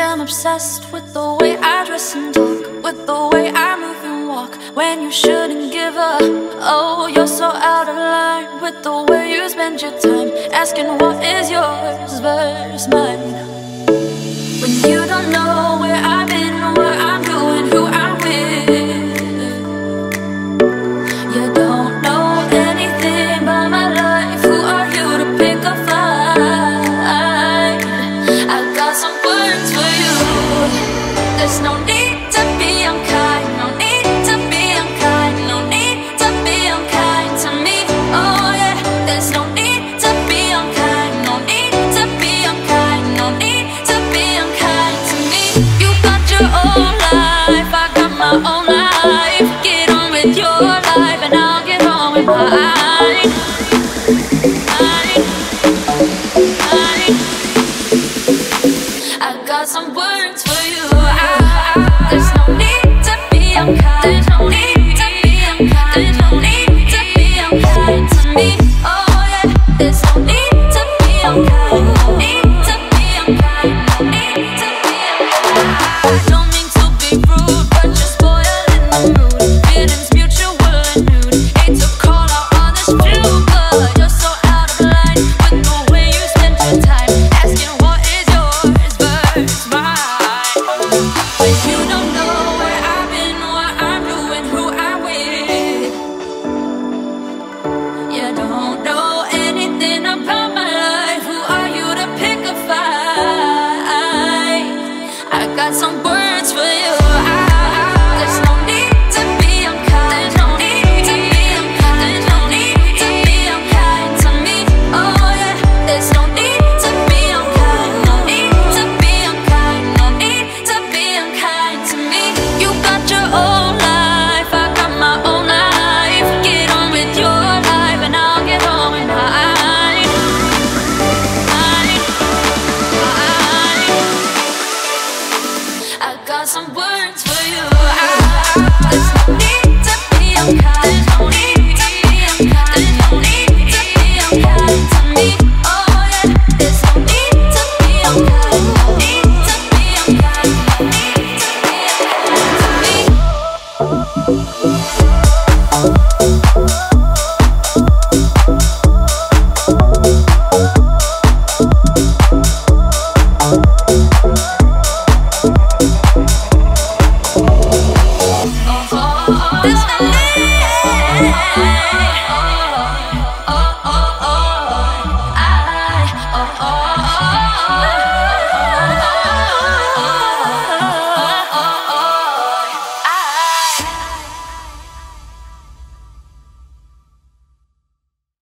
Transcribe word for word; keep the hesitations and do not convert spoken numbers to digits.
damn obsessed with the way I dress and talk, with the way I move and walk, when you shouldn't give up. Oh, you're so out of line with the way you spend your time, asking what is yours versus mine, when you don't know